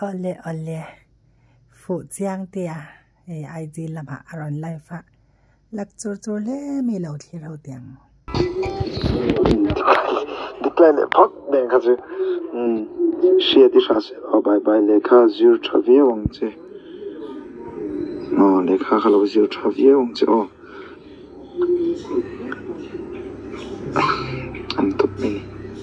ole ole phụ chiangtea ai đi làm hạ aron lai fa lắc chur le mi lo thi lo tiang decline phok den kha chu share ti sha se bye bye le kha zero travia wang che le kha kha lo zero travia wang che am top ni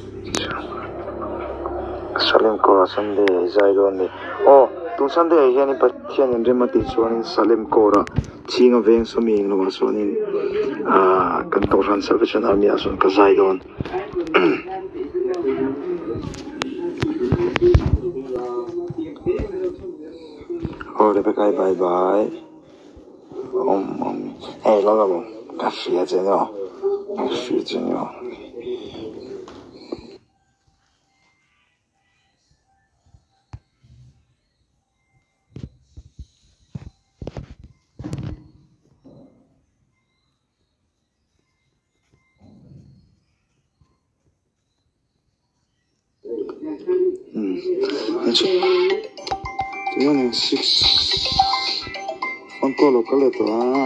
salim ko sunday zai do ni tu sunday hian pa thian in remati chuan salim ko ra chinga veng somi no ma sonin kan to ran salvation army ason ka zai don Rebecca bye bye hey lo lo ka fia che no fia che no Tujuh six, angkol lokal itu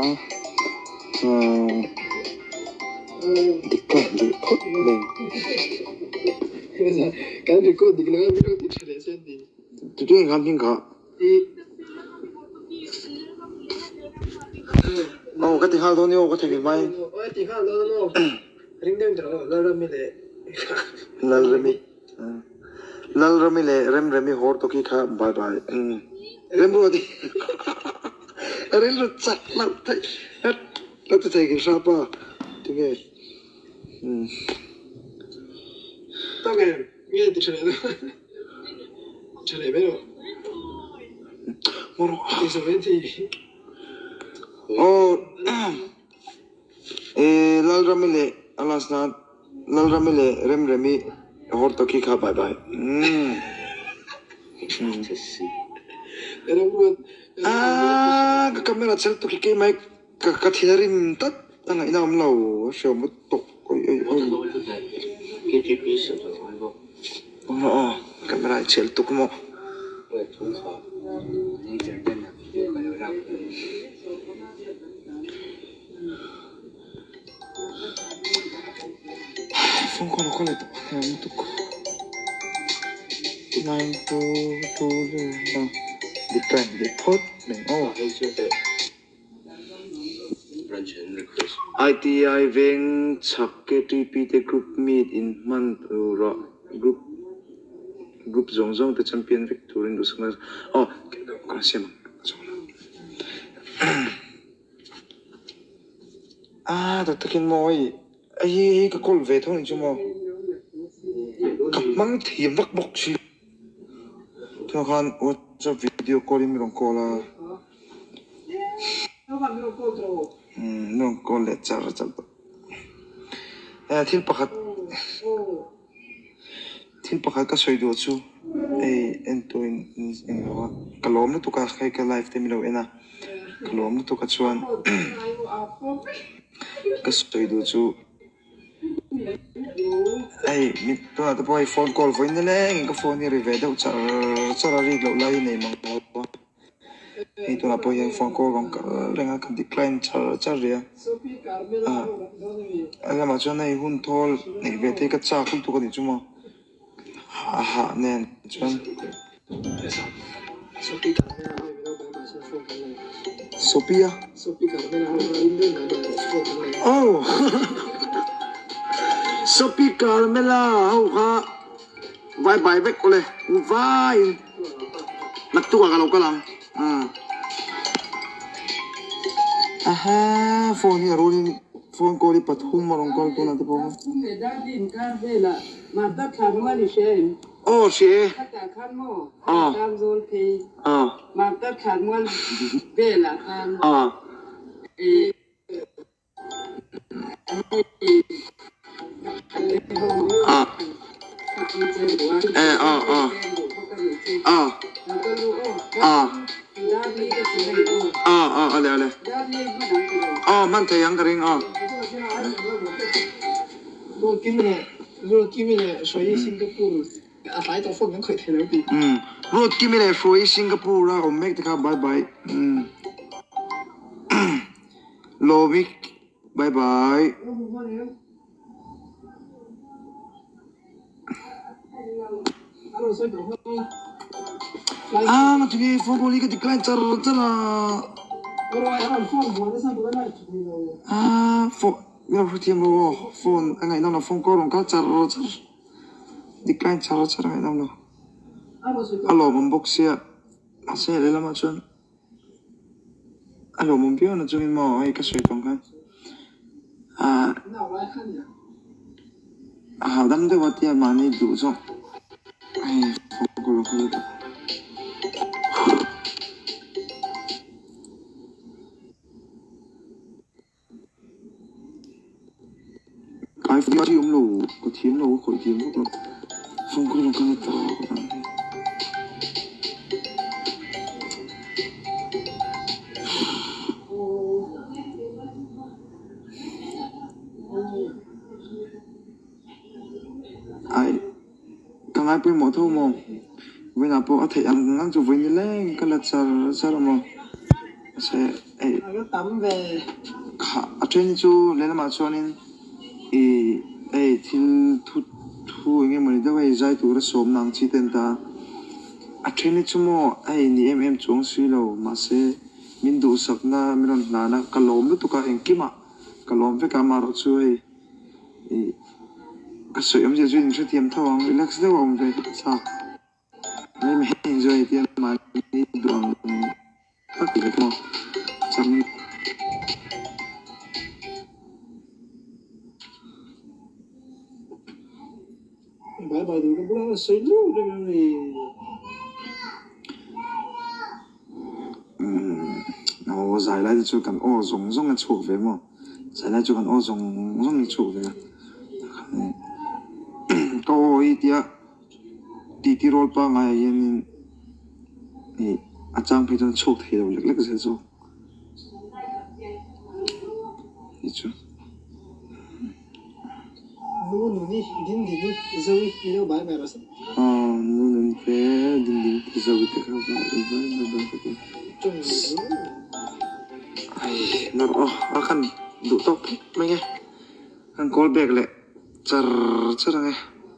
dikah di kot leng. Kan di kot di kelana bilang di cari sendi. Tujuh yang kambing kah? Kata hal tu ni, kata gimana? Tinggal tu, ring dem terlalu lalu le. Lal rami le remi hor to ki kha bye bye rem ro di rem ro chak la thai la tu thai ki sa pa tu ge to ge ye ti chale pero moro eso venti lal rami le alas na lal rami le remi hor to ki kha bye bye ka camera chal to ki mai ka thiarin tat ana ina am lo sho mu to camera chal to mo phone call to untuk 922 decline report ITI veng chakke TP te group meet in man ra group zong the champion victory do sanga kasem da takin mo ai ka call ve thong chu mo mang thiam vak bok chi thong khan WhatsApp video call mi rong call nong call le char thil pakhat ka soi do chu ento in kalom na to ka khai ka live te mi lo ena kalom na to ka chuan ka soi do chu mi to na to boy phone call voin ne leng ka phone ni rive do char ri lo lai nei mang to na boy phone call gong ka lenga kan decline char ria ala ma chon nei hun thol nei ve te ka cha khul to ka ni chu mo nen chon Sophia Sophie Carmela bye bye back ole vai naktu ka kalau kalang phone ni rolling phone call pathum marong call to na to she ale man thai yang ring Lo kimine soy Singapur phải tổ phun những khởi thế đâu đi road kia mới là phối Singapore ra ông make the bye bye Lovic bye bye mà tụi phone call cái decline char chana phone nó phải thêm rồi phone anh ấy nó phone call cái char decline char anh ấy nó alo mong box ya ase le lama chun alo mong pio na chun mo ai ka soi tong kan dan de wat ya mani du so ai phone call ko cái phía thì ông lù có thiếm lù khỏi thiếm lúc đó không có lòng căng to các bạn ai càng ai quên mỏ thâu mò với nào bộ thể ăn ngang chụp với như lên cái là sao mà sẽ cái tắm về ở trên chú lấy mà cho nên til thu nghe mà đâu vậy giải tụ ra sớm năng chỉ tên ta trên chú mò ni em chung suy lâu mà sẽ mình đủ sắc na mình làm na cái lom đó tụi cái em kia mà cái lom với cái mà rồi chú cái sợi em giờ chuyên cho tiêm thao ông relax đâu ông về sao nên mình enjoy tiêm mà đi đường các kiểu mà chẳng bye bye được cái bữa xây luôn rồi nó giải lại cho cần ô rong cái chuột về mà giải lại cho cần ô rong cái chuột về câu ý tia tí roll pa ngay yên trang phải cho chuột thì đâu lắc sẽ cho đi chứ nudity dengerous rồi nhiều bài bài rồi nudity dengerous rồi thì không có ai nó akan đủ tóc mấy nghe kan call back lại char nghe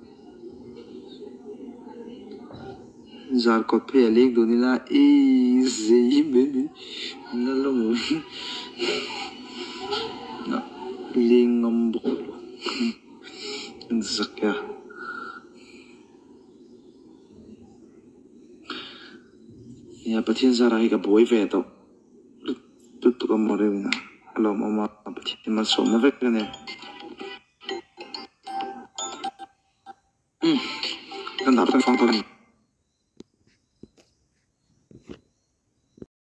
jar code pe link do ni la easy baby na lo mo na link ngom buk zakya ya pathian zara hi ka boy ve to tu ka more na alo mama pathian ma so ma ve ne kan dar ta phong